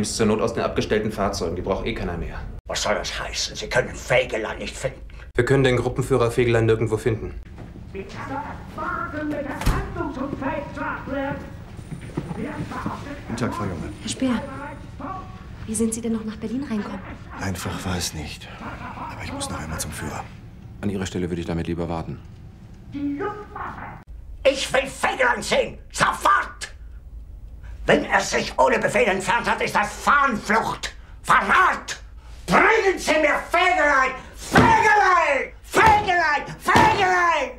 Nimm's zur Not aus den abgestellten Fahrzeugen. Die braucht eh keiner mehr. Was soll das heißen? Sie können Fegelein nicht finden. Wir können den Gruppenführer Fegelein nirgendwo finden. Guten Tag, Frau Junge. Herr Speer, wie sind Sie denn noch nach Berlin reinkommen? Einfach war es nicht. Aber ich muss noch einmal zum Führer. An Ihrer Stelle würde ich damit lieber warten. Ich will Fegelein sehen! Sofort! Wenn er sich ohne Befehl entfernt hat, ist das Fahnenflucht! Verrat! Bringen Sie mir Fegelein! Fegelein! Fegelein! Fegelein!